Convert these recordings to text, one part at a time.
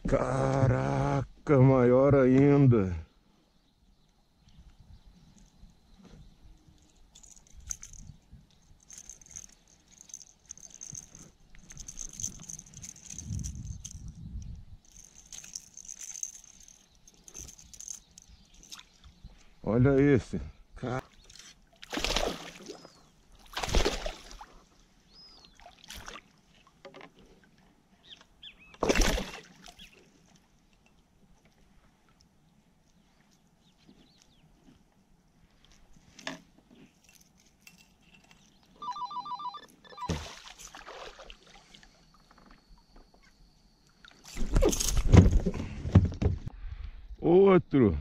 Caraca, maior ainda. Olha esse. Outro.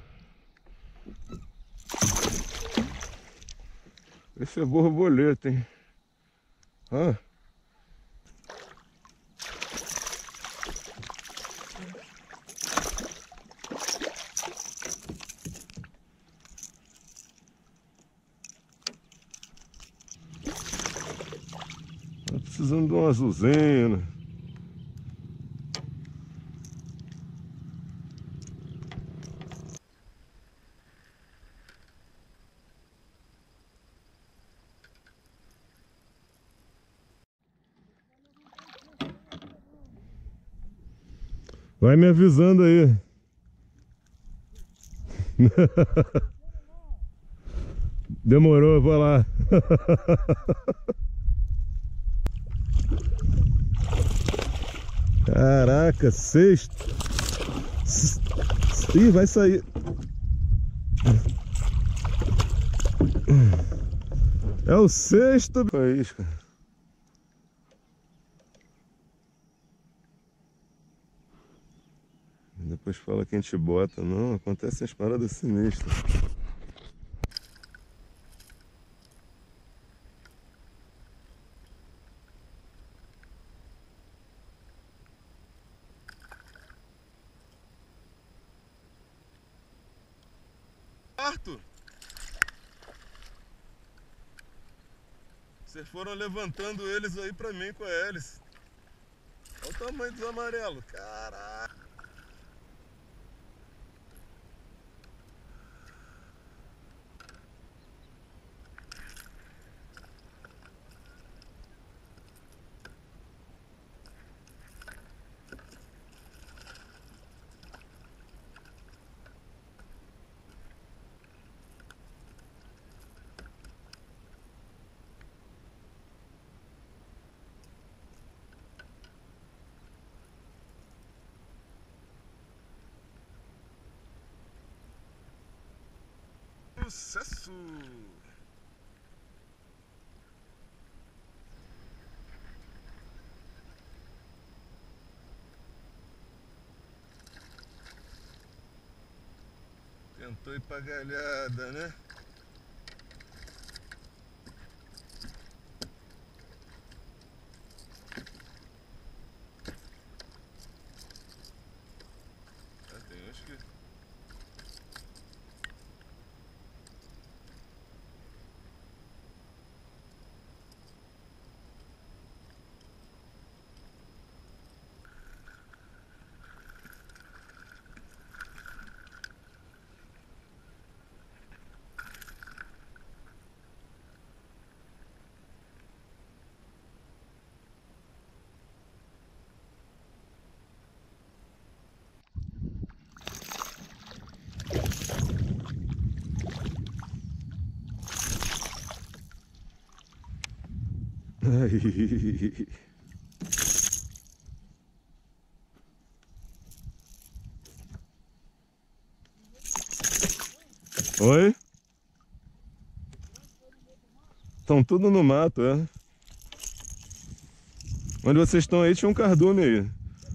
Esse é borboleta, hein? Ah. Tá precisando de uma azulzena. Vai me avisando aí. Demorou, vou lá. Caraca, sexto. Ih, vai sair. É o sexto. Faísca. Depois fala que a gente bota. Não, acontecem as paradas sinistras. Arthur, vocês foram levantando eles aí pra mim com a hélice. Olha o tamanho dos amarelos, caraca. Sucesso! Tentou ir pra galhada, né? Tem uns que... Aí. Oi? Estão tudo no mato, é? Onde vocês estão aí tinha um cardume aí.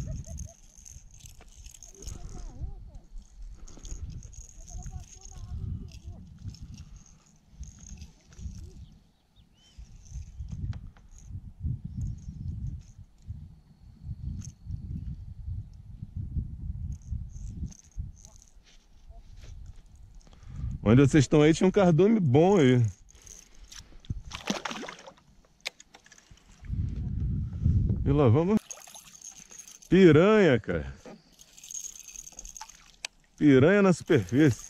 Onde vocês estão aí tinha um cardume bom aí. E lá vamos. Piranha, cara. Piranha na superfície.